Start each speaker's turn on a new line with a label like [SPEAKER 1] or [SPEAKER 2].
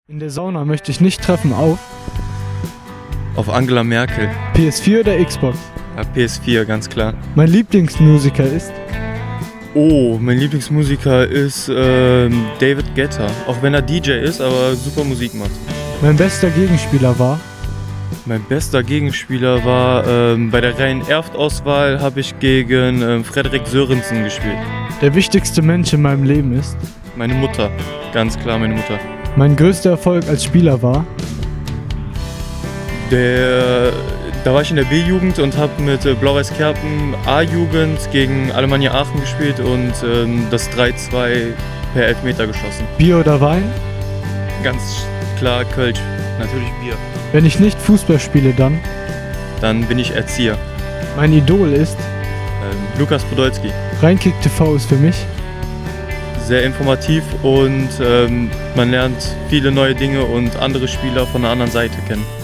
[SPEAKER 1] In der Sauna möchte ich nicht treffen
[SPEAKER 2] auf Angela Merkel.
[SPEAKER 1] PS4 oder Xbox.
[SPEAKER 2] Ja, PS4, ganz klar.
[SPEAKER 1] Mein Lieblingsmusiker ist
[SPEAKER 2] Oh, mein Lieblingsmusiker ist David Guetta. Auch wenn er DJ ist, aber super Musik macht.
[SPEAKER 1] Mein bester Gegenspieler war
[SPEAKER 2] Mein bester Gegenspieler war bei der Rhein-Erft-Auswahl habe ich gegen Frederik Sörensen gespielt.
[SPEAKER 1] der wichtigste Mensch in meinem Leben ist.
[SPEAKER 2] Meine Mutter, ganz klar meine Mutter.
[SPEAKER 1] Mein größter Erfolg als Spieler war
[SPEAKER 2] Da war ich in der B-Jugend und habe mit Blau-Weiß Kerpen A-Jugend gegen Alemannia Aachen gespielt und das 3-2 per Elfmeter geschossen.
[SPEAKER 1] Bier oder Wein.
[SPEAKER 2] Ganz klar Kölsch, natürlich Bier.
[SPEAKER 1] Wenn ich nicht Fußball spiele,
[SPEAKER 2] Dann bin ich Erzieher.
[SPEAKER 1] mein Idol ist.
[SPEAKER 2] Lukas Podolski.
[SPEAKER 1] Rheinkick TV ist für mich.
[SPEAKER 2] Sehr informativ und man lernt viele neue Dinge und andere Spieler von der anderen Seite kennen.